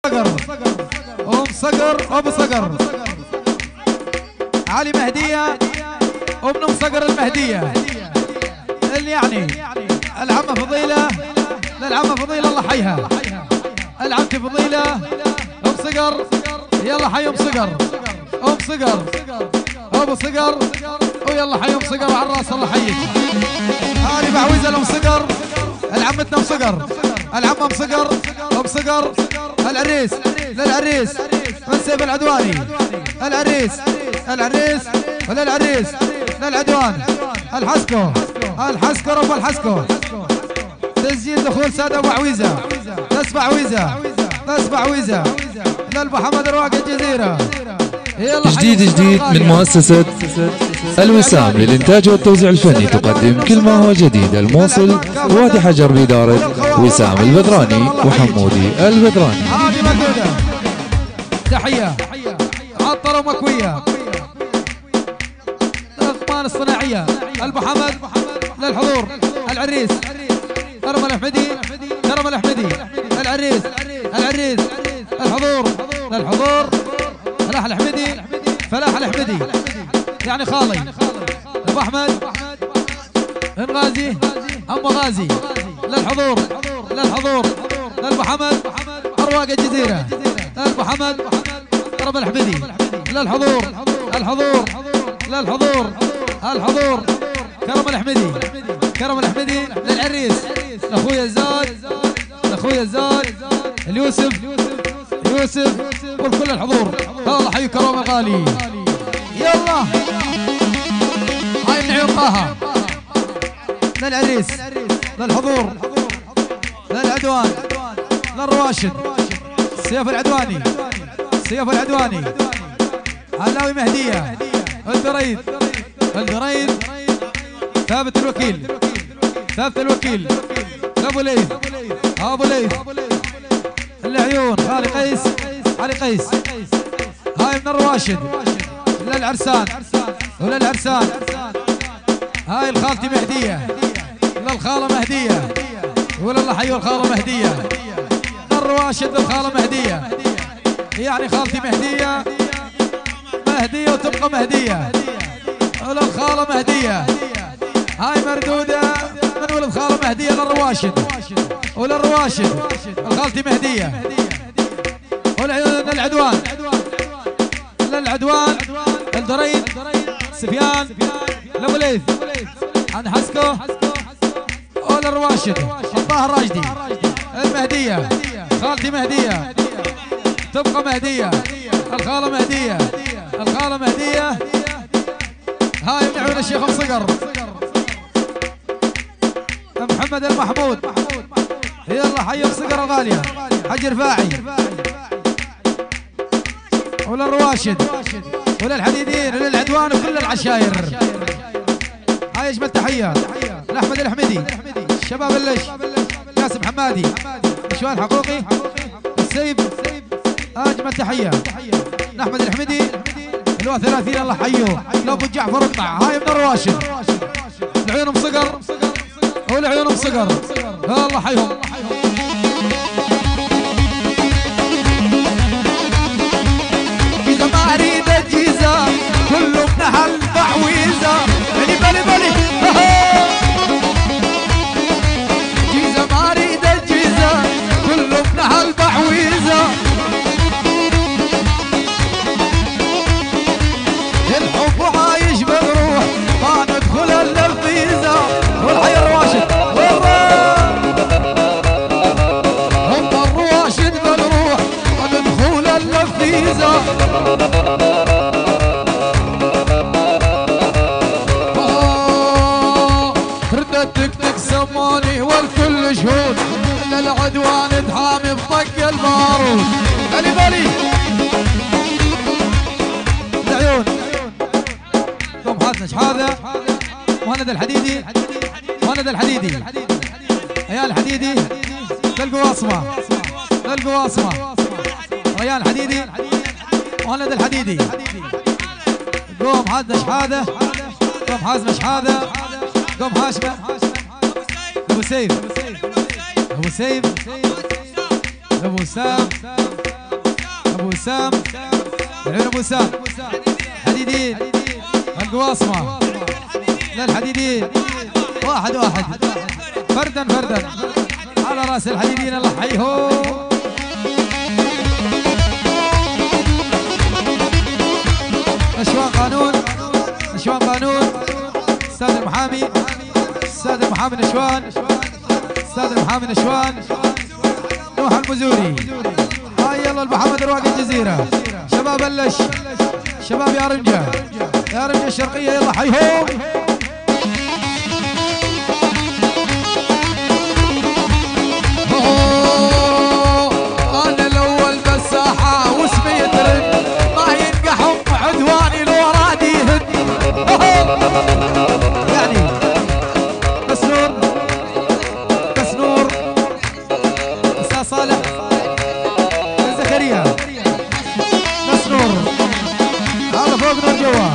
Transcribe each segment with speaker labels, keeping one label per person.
Speaker 1: ام صقر ابو صقر علي مهديه وابن ام صقر المهديه اللي يعني العمه فضيله للعمه فضيله الله حيها العمتي فضيله ام صقر يلا حي ام صقر ام صقر ابو صقر ويلا حي ام صقر وعلى الراس الله حيك هذه بعويزه لام صقر العمتنا ام صقر العمه ام صقر ام صقر العريس للعريس من سيف العدواني العريس العريس وللعريس للعدوان الحسكو الحسكو رب الحسكو تسجيل دخول ساده ابو عويزه تسبع عويزه تسبع عويزه للابو حمد رواق الجزيره
Speaker 2: جديد من مؤسسة الوسام للإنتاج والتوزيع الفني تقدم كل ما هو جديد. الموصل وادي حجر بإدارة وسام البدراني وحمودي البدراني.
Speaker 1: هذه موجودة تحية عطرة ومكوية الأغمان الصناعية الأبو حمد للحضور العريس كرم الأحمدي كرم الأحمدي العريس العريس الحضور للحضور فلاح الأحمدي فلاح الأحمدي يعني خالي ابو احمد غازي ام غازي للحضور للحضور للابو حمد ارواق الجزيره للابو حمد كرم الحمدي للحضور الحضور للحضور الحضور كرم الحمدي كرم الحمدي للعريس لاخويا الزاد لاخويا الزاد اليوسف يوسف وكل الحضور الله حي كرم غالي يلا هاي من عيون طه للعريس للحضور للعدوان للرواشد سيف العدواني سيف العدواني علاوي مهديه الدريد الدريد ثابت الوكيل ثابت الوكيل ابو ليث ابو ليث العيون خالي قيس علي قيس هاي من الرواشد للعرسان وللعرسان هاي الخالتي مهديه للخاله مهديه ولله حي الخاله مهديه للرواشد للخاله مهديه يعني خالتي مهديه مهديه وتبقى مهديه وللخاله مهديه هاي مردوده من ولد خاله مهديه للرواشد وللرواشد الخالتي مهديه للعدوان للعدوان الدريد سفيان لابو ليث عند حسكو وللرواشد الطاهر راشدي المهديه خالتي مهديه تبقى مهديه الخاله مهديه الخاله مهديه هاي من عيون الشيخ ام صقر محمد المحمود يلا حي ام صقر الغاليه حج رفاعي وللرواشد وللحديدين وللعدوان وكل العشاير هاي اجمل تحيه لاحمد الحمدي الشباب اللش ياسم حمادي مشوار حقوقي السيب اجمل تحيه لاحمد الحمدي اللي 30 الله حيه لابو جعفر اقطع هاي من الرواشد العيون مصقر والعيون مصقر الله حيهم ما اريد الجيزه كله بنحل بعويزه بلي بلي بلي جيزه ما اريد الجيزه كله بنحل بعويزه الحب عايش بالروح ما ندخل الا الفيزه والحي الرواشد هم الرواشد بالروح ما ندخل الا الفيزه تكتك سموني والكل شهود الا العدوان تحامي بطق البارود بلي بلي العيون قوم حاتنا شحاذه مهند الحديدي مهند الحديدي عيال الحديدي للقواصمه للقواصمه ريان الحديدي مهند الحديدي قوم حاتنا شحاذه قوم حازمه شحاذه قوم هاشمه ابو سيف ابو سيف ابو سام وسام العيون ابو وسام حديدين القواصمه للحديدين واحد فردا على راس الحديدين الله يحييهم. نشوان قانون استاذ المحامي نشوان استاذ المحامي نشوان نوح المزوري. هاي يلا محمد رواق الجزيره شباب اللش شباب يا رنجه الشرقيه يلا حيهم. انا الاول بالساحه واسمي يترد ما ينقحم عدواني لو اراد يهد يعني كسنور استاذ صالح زكريا كسنور هذا فوق نور جوا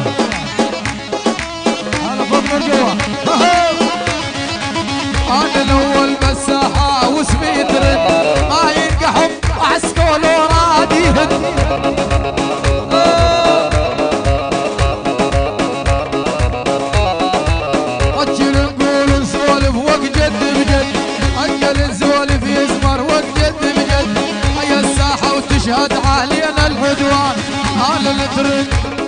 Speaker 1: انا الاول بالساحه واسمي يترد ما ينقحم عسكول وراد يهد. اجل نقول نسولف وقت جد بجد اجل نسولف يزمر وقت جد بجد. هيا الساحه وتشهد علينا العدوان انا اللي ترد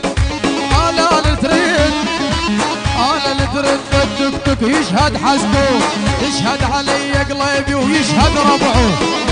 Speaker 1: بالدكتك يشهد حسبه يشهد علي قلبي ويشهد ربعه.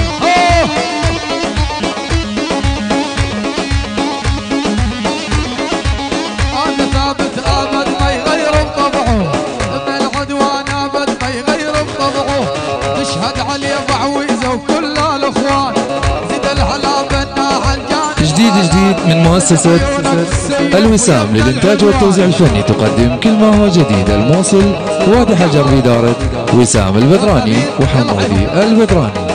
Speaker 1: انا ثابت ابد ما يغير بطبعه من العدوان ابد ما يغير بطبعه. تشهد علي بعويزه وكل الاخوان زد الهلا بالناحه الجانب.
Speaker 2: جديد من مؤسسة الوسام للإنتاج والتوزيع الفني تقدم كل ما هو جديد. الموصل وادي حجر بإدارة وسام البدراني وحمودي البدراني.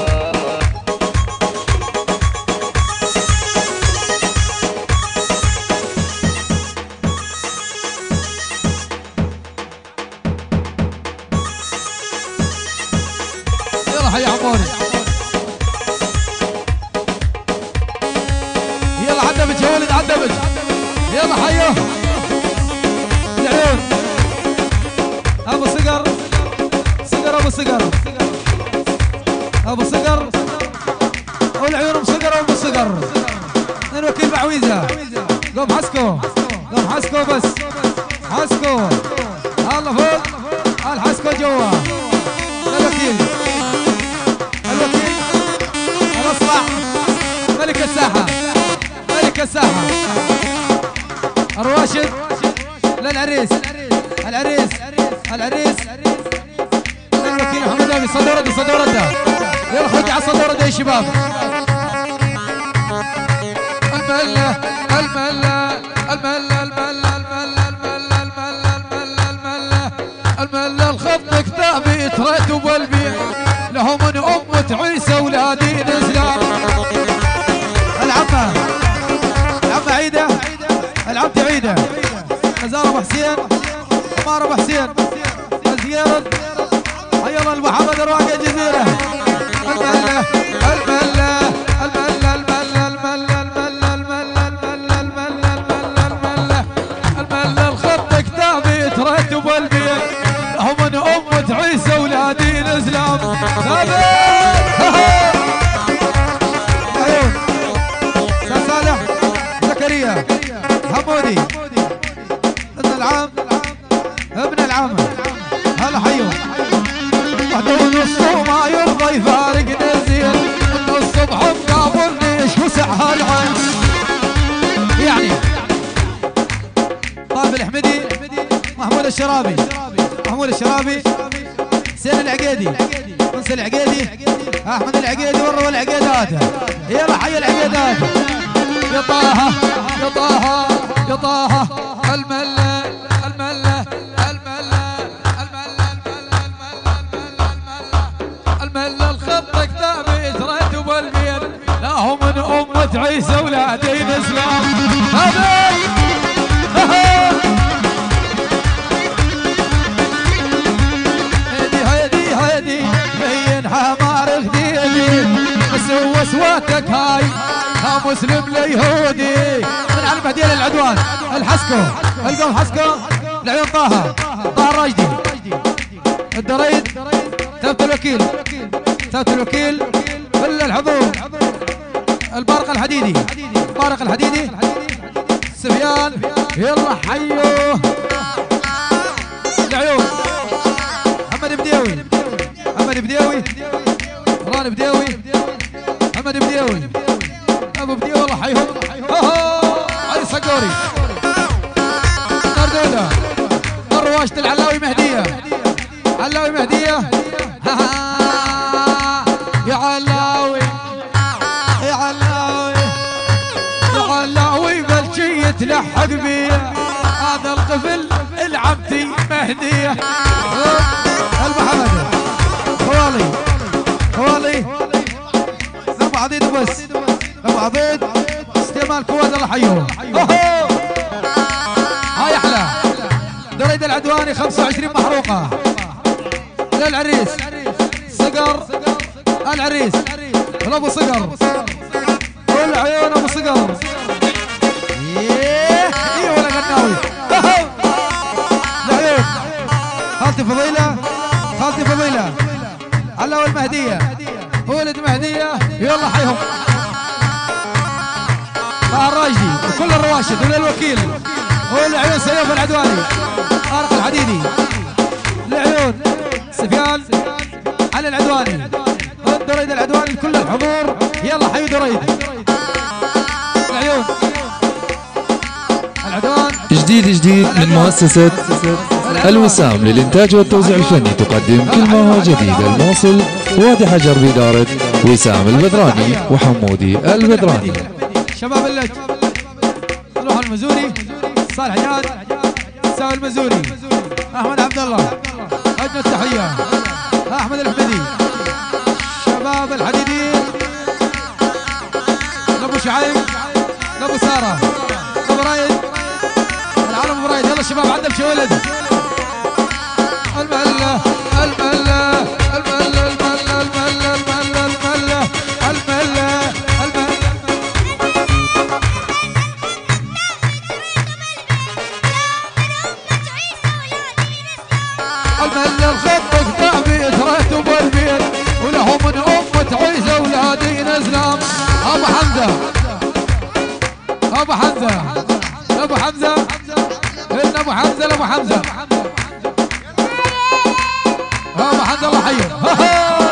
Speaker 1: يلا حيا عموري يلا عدبت يا ولد عدبت يلا حيا العيون ابو صقر ابو صقر والعيون بصقر وابو صقر من وكيل بعويزه. قوم حسكو بس حسكو الله فوق الحسكو جوا الوكيل الاصلع ملك الساحه الراشد للعريس الوكيل محمد ابي صدور رده يلا خرج على صدور رده يا شباب. المله الخط كتابي يتردوا بالبيع لهم من امه عيسى ولادين اسلام. العمه عيده العمتي عيده مزار ابو حسين عمار ابو حسين الزيارة يلا المحمد رواق الجزيره. المله الخط كتابي يترتب البيت هم من امه عيسى ولادين اسلام. استاذ صالح زكريا حمودي ابن العام هلا حيو ونص ما يرضى يفارق نزيل من الصبح مقابلني شو سعها العين يعني. طاف الحمدي محمود الشرابي حسين العقيدي انس العقيدي احمد العقيدي وروا العقيدات يلا حي العقيدات. يا طه المله الخط كتابي ترتب البيت لا هم من امه عيسى ولادين اسلام. هيدي بين حمار خديدي بس هو سواتك هاي مسلم اليهودي من على المهدية للعدوان الحسكو القوم حسكو العيون طه الراشدي الدريد ثابت الوكيل ثابت الوكيل كل الحضور البارق الحديدي بارق الحديدي سفيان يلا حيوه العيون محمد بديوي محمد بديوي ران بديوي محمد بديوي ابو بديوي الله حيهم علي صقوري نردوده رواشه العلاوي مهديه علاوي مهديه يا علاوي يا علاوي يا علاوي بلشي يتلحق بيا هذا القفل العبتي مهديه المحمد خوالي خوالي ابو عضيد بس ابو عضيد استعمال كواد الله حيهم هاي احلى دريد العدواني 25 محروقه للعريس صقر العريس ابو صقر والعيون ابو صقر ايه ولا غناوي العيون خالتي فضيله خالتي فضيله علاوي المهديه ولد مهديه يلا حيهم الراجدي وكل الرواشد وللوكيل والعيون سيوف العدواني طارق الحديدي العيون سفيان علي العدواني دريد العدواني لكل الحضور يلا حيو دريد العيون العدوان
Speaker 2: جديد من مؤسسة الوسام للإنتاج والتوزيع الفني تقدم كل ما هو جديد. الموصل وادي حجر بإدارة وسام البدراني وحمودي البدراني.
Speaker 1: شباب اللج نروح المزوري صالح عياد ساوي المزوري احمد عبد الله اجمل التحيه احمد الحمدي شباب الحديدين ابو شعيب ابو ساره ابو رايد العالم ابو رايد يلا شباب عندنا شي ولد المهله المهله المهله المهله المهله المهله المهله المهله الخط تعبي ترتب بالبيت وله من أمة عيسى أولادين إسلام. أبو حمزة أبو حمزة أبو حمزة إن أبو حمزة لأبو حمزة أبو حمزة الله حيه